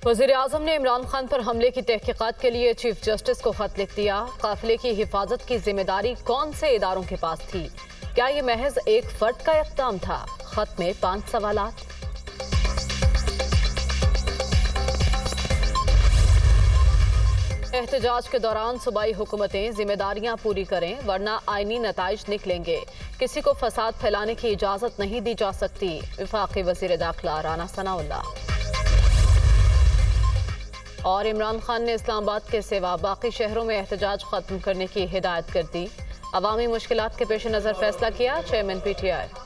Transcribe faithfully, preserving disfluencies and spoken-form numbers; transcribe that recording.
वज़ीर आज़म ने इमरान खान पर हमले की तहकीकात के लिए चीफ जस्टिस को खत लिख दिया। काफिले की हिफाजत की जिम्मेदारी कौन से इदारों के पास थी? क्या ये महज एक फर्द का इक़दाम था? खत में पांच सवालात। एहतजाज के दौरान सूबाई हुकूमतें जिम्मेदारियां पूरी करें वरना आईनी नताइज निकलेंगे। किसी को फसाद फैलाने की इजाजत नहीं दी जा सकती। वफाकी वज़ीर दाखिला राना सनाउल्लाह। और इमरान खान ने इस्लामाबाद के सिवा बाकी शहरों में एहतजाज खत्म करने की हिदायत कर दी। अवामी मुश्किलात के पेश नज़र फैसला किया चेयरमैन पी टी आई।